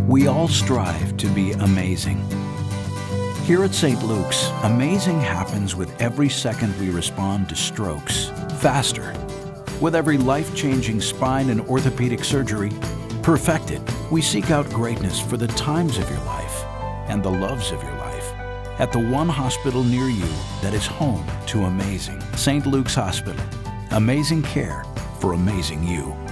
We all strive to be amazing. Here at St. Luke's, amazing happens with every second we respond to strokes faster. With every life-changing spine and orthopedic surgery perfected, we seek out greatness for the times of your life and the loves of your life at the one hospital near you that is home to amazing. St. Luke's Hospital. Amazing care for amazing you.